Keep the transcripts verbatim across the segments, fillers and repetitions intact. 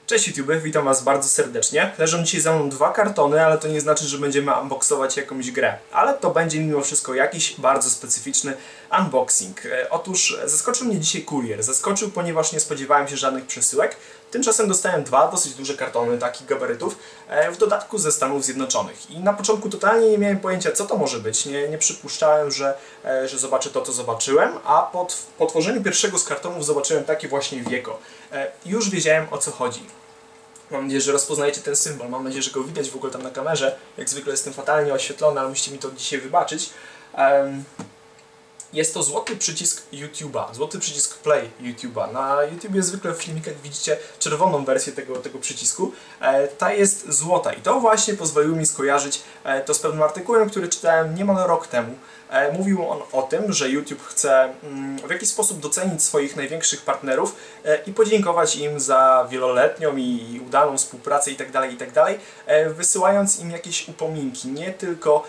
Cześć YouTube, witam Was bardzo serdecznie. Leżą dzisiaj za mną dwa kartony, ale to nie znaczy, że będziemy unboxować jakąś grę. Ale to będzie mimo wszystko jakiś bardzo specyficzny unboxing. Otóż zaskoczył mnie dzisiaj kurier. Zaskoczył, ponieważ nie spodziewałem się żadnych przesyłek. Tymczasem dostałem dwa dosyć duże kartony takich gabarytów, w dodatku ze Stanów Zjednoczonych. I na początku totalnie nie miałem pojęcia, co to może być. Nie, nie przypuszczałem, że, że zobaczę to, co zobaczyłem, a po otworzeniu pierwszego z kartonów zobaczyłem takie właśnie wieko. Już wiedziałem, o co chodzi. Mam nadzieję, że rozpoznajecie ten symbol. Mam nadzieję, że go widać w ogóle tam na kamerze. Jak zwykle jestem fatalnie oświetlony, ale musicie mi to dzisiaj wybaczyć. Um, jest to złoty przycisk YouTube'a, złoty przycisk Play YouTube'a. Na YouTubie zwykle w filmikach widzicie czerwoną wersję tego, tego przycisku. E, ta jest złota i to właśnie pozwoliło mi skojarzyć e, to z pewnym artykułem, który czytałem niemal rok temu. E, mówił on o tym, że YouTube chce mm, w jakiś sposób docenić swoich największych partnerów e, i podziękować im za wieloletnią i udaną współpracę itd., itd., e, wysyłając im jakieś upominki, nie tylko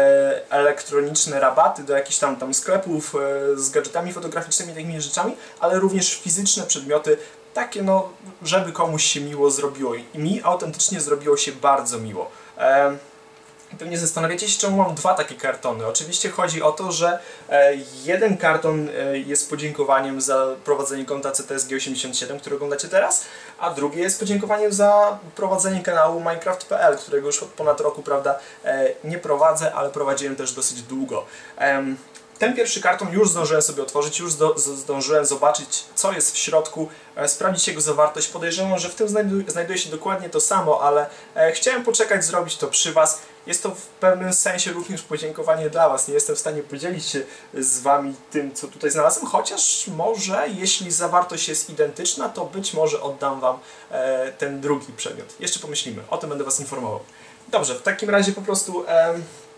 e, elektroniczne rabaty do jakichś tam, tam sklepów e, z gadżetami fotograficznymi i takimi rzeczami, ale również fizyczne przedmioty, takie no, żeby komuś się miło zrobiło i mi autentycznie zrobiło się bardzo miło. E, Pewnie zastanawiacie się, czemu mam dwa takie kartony. Oczywiście chodzi o to, że e, jeden karton e, jest podziękowaniem za prowadzenie konta C T S G osiemdziesiąt siedem, który oglądacie teraz, a drugie jest podziękowaniem za prowadzenie kanału Minecraft kropka p l, którego już od ponad roku, prawda, e, nie prowadzę, ale prowadziłem też dosyć długo. E, Ten pierwszy karton już zdążyłem sobie otworzyć, już zdo, zdążyłem zobaczyć, co jest w środku, e, sprawdzić jego zawartość. Podejrzewam, że w tym znajdu, znajduje się dokładnie to samo, ale e, chciałem poczekać, zrobić to przy Was. Jest to w pewnym sensie również podziękowanie dla Was. Nie jestem w stanie podzielić się z Wami tym, co tutaj znalazłem, chociaż może, jeśli zawartość jest identyczna, to być może oddam Wam e, ten drugi przedmiot. Jeszcze pomyślimy, o tym będę Was informował. Dobrze, w takim razie po prostu... E,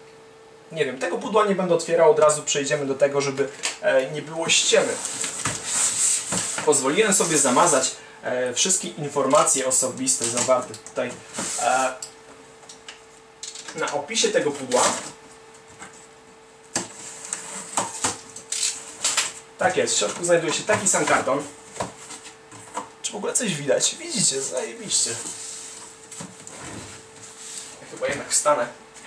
Nie wiem, tego pudła nie będę otwierał, od razu przejdziemy do tego, żeby e, nie było ściemy. Pozwoliłem sobie zamazać e, wszystkie informacje osobiste zawarte tutaj e, na opisie tego pudła. Tak jest, w środku znajduje się taki sam karton. Czy w ogóle coś widać? Widzicie, zajebiście. Ja chyba jednak wstanę.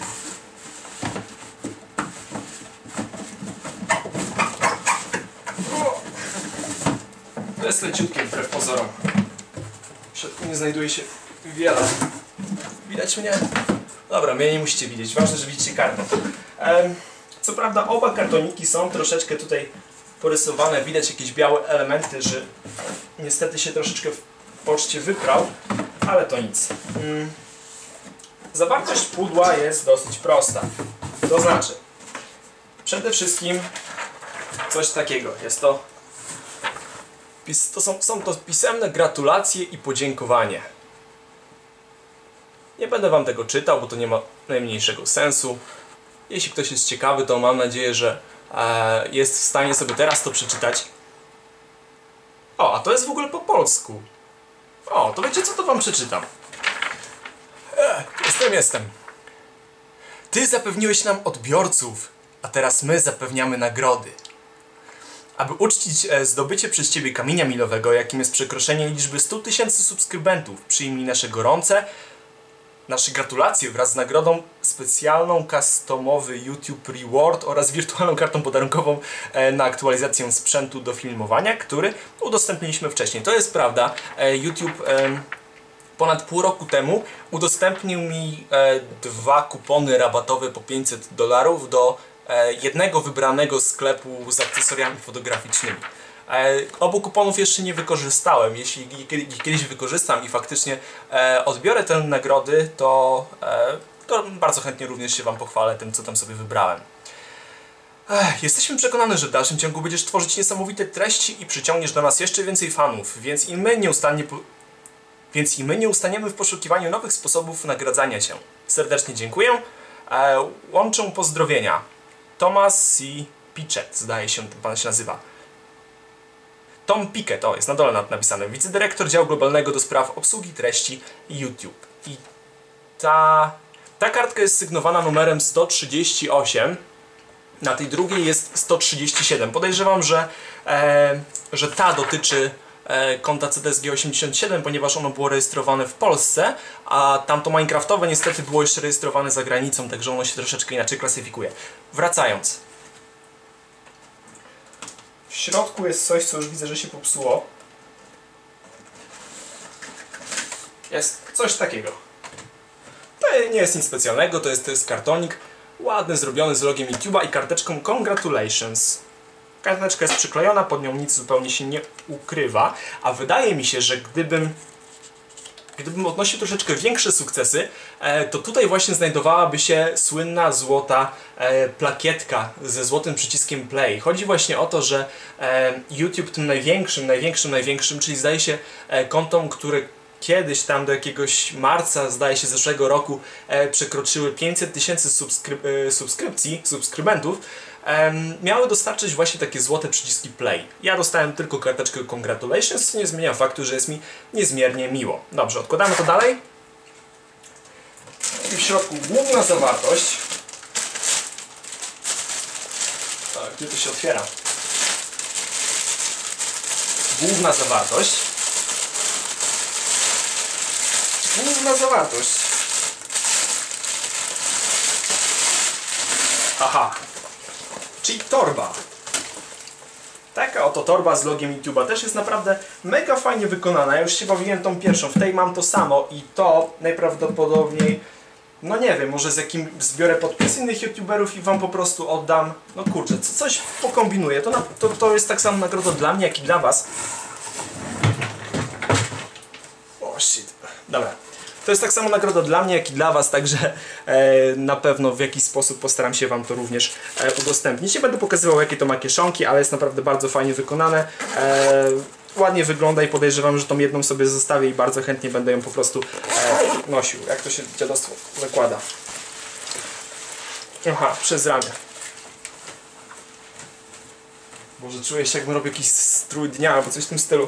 To jest leciutkie wbrew pozorom. W środku nie znajduje się wiele. Widać mnie? Dobra, mnie nie musicie widzieć. Ważne, że widzicie karton. Ehm, co prawda oba kartoniki są troszeczkę tutaj porysowane. Widać jakieś białe elementy, że niestety się troszeczkę w poczcie wyprał, ale to nic. Hmm. Zawartość pudła jest dosyć prosta. To znaczy, przede wszystkim coś takiego. Jest to To są, są to pisemne gratulacje i podziękowanie. Nie będę Wam tego czytał, bo to nie ma najmniejszego sensu. Jeśli ktoś jest ciekawy, to mam nadzieję, że e, jest w stanie sobie teraz to przeczytać. O, a to jest w ogóle po polsku. O, to wiecie co, to Wam przeczytam. E, jestem, jestem. Ty zapewniłeś nam odbiorców, a teraz my zapewniamy nagrody. Aby uczcić zdobycie przez Ciebie kamienia milowego, jakim jest przekroczenie liczby stu tysięcy subskrybentów, przyjmij nasze gorące, nasze gratulacje wraz z nagrodą specjalną, customowy YouTube Reward oraz wirtualną kartą podarunkową na aktualizację sprzętu do filmowania, który udostępniliśmy wcześniej. To jest prawda, YouTube ponad pół roku temu udostępnił mi dwa kupony rabatowe po pięćset dolarów do jednego wybranego sklepu z akcesoriami fotograficznymi. Obu kuponów jeszcze nie wykorzystałem. Jeśli kiedyś wykorzystam i faktycznie odbiorę te nagrody, to, to bardzo chętnie również się Wam pochwalę tym, co tam sobie wybrałem. Jesteśmy przekonani, że w dalszym ciągu będziesz tworzyć niesamowite treści i przyciągniesz do nas jeszcze więcej fanów, więc i my nieustannie, więc i my nie ustaniemy w poszukiwaniu nowych sposobów nagradzania Cię. Serdecznie dziękuję. Łączę pozdrowienia. Thomas C. Pichett, zdaje się, pan się nazywa. Tom Pickett, o, jest na dole napisane. Wicedyrektor działu globalnego do spraw obsługi treści YouTube. I ta, ta kartka jest sygnowana numerem sto trzydzieści osiem. Na tej drugiej jest sto trzydzieści siedem. Podejrzewam, że, e, że ta dotyczy e, konta C D S G osiemdziesiąt siedem, ponieważ ono było rejestrowane w Polsce, a tamto Minecraftowe niestety było jeszcze rejestrowane za granicą, także ono się troszeczkę inaczej klasyfikuje. Wracając. W środku jest coś, co już widzę, że się popsuło. Jest coś takiego. To nie jest nic specjalnego, to jest, to jest kartonik ładny, zrobiony z logiem YouTube'a i karteczką Congratulations. Karteczka jest przyklejona, pod nią nic zupełnie się nie ukrywa, a wydaje mi się, że gdybym gdybym odnosił troszeczkę większe sukcesy, to tutaj właśnie znajdowałaby się słynna złota plakietka ze złotym przyciskiem play. Chodzi właśnie o to, że YouTube tym największym, największym, największym, czyli zdaje się kontom, które kiedyś tam do jakiegoś marca, zdaje się, zeszłego roku e, przekroczyły pięćset tysięcy subskryp e, subskrypcji, subskrybentów, e, miały dostarczyć właśnie takie złote przyciski play. Ja dostałem tylko karteczkę Congratulations, co nie zmienia faktu, że jest mi niezmiernie miło. Dobrze, odkładamy to dalej. I w środku główna zawartość. Tak, gdzie to się otwiera? Główna zawartość. Główna zawartość. Aha. Czyli torba. Taka oto torba z logiem YouTube'a też jest naprawdę mega fajnie wykonana. Ja już się bawiłem tą pierwszą. W tej mam to samo i to najprawdopodobniej, no nie wiem, może z jakim zbiorę podpis innych YouTuberów i wam po prostu oddam. No kurczę, co, coś pokombinuję. To, na, to, to jest tak samo nagroda dla mnie, jak i dla was. O shit. Dobra. To jest tak samo nagroda dla mnie, jak i dla was, także e, na pewno w jakiś sposób postaram się wam to również e, udostępnić. Nie będę pokazywał, jakie to ma kieszonki, ale jest naprawdę bardzo fajnie wykonane. E, ładnie wygląda i podejrzewam, że tą jedną sobie zostawię i bardzo chętnie będę ją po prostu e, nosił. Jak to się dziadostwo zakłada? Aha, przez ramię. Boże, czuję się, jakbym robił jakiś strój dnia albo coś w tym stylu.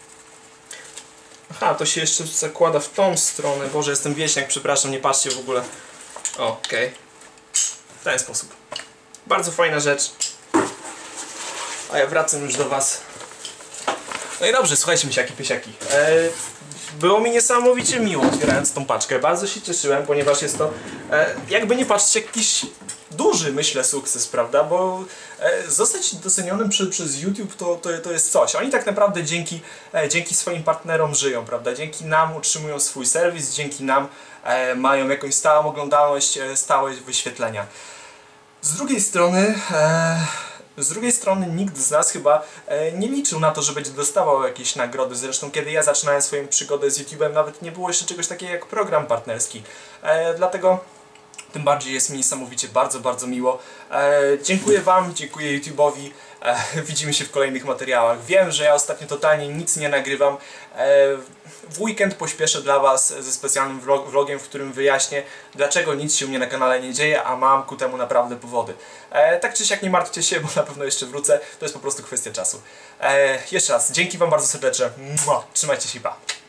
Aha, to się jeszcze zakłada w tą stronę. Boże, jestem wieśniak, przepraszam, nie patrzcie w ogóle. O, okej. Okay. W ten sposób. Bardzo fajna rzecz. A ja wracam już do was. No i dobrze, słuchajcie, misiaki, pysiaki. Eee, było mi niesamowicie miło otwierając tą paczkę. Bardzo się cieszyłem, ponieważ jest to, e, jakby nie patrzcie, jakiś duży, myślę, sukces, prawda? Bo e, zostać docenionym przy, przez YouTube to, to, to jest coś. Oni tak naprawdę dzięki, e, dzięki swoim partnerom żyją, prawda? Dzięki nam utrzymują swój serwis, dzięki nam e, mają jakąś stałą oglądalność, e, stałe wyświetlenia. Z drugiej strony... E, Z drugiej strony nikt z nas chyba e, nie liczył na to, że będzie dostawał jakieś nagrody. Zresztą kiedy ja zaczynałem swoją przygodę z YouTube'em, nawet nie było jeszcze czegoś takiego jak program partnerski. E, dlatego tym bardziej jest mi niesamowicie bardzo, bardzo miło. E, dziękuję wam, dziękuję YouTube'owi. E, widzimy się w kolejnych materiałach. Wiem, że ja ostatnio totalnie nic nie nagrywam. E, w weekend pośpieszę dla was ze specjalnym vlog, vlogiem, w którym wyjaśnię, dlaczego nic się u mnie na kanale nie dzieje, a mam ku temu naprawdę powody. E, tak czy siak nie martwcie się, bo na pewno jeszcze wrócę. To jest po prostu kwestia czasu. E, jeszcze raz, dzięki wam bardzo serdecznie. Trzymajcie się, pa.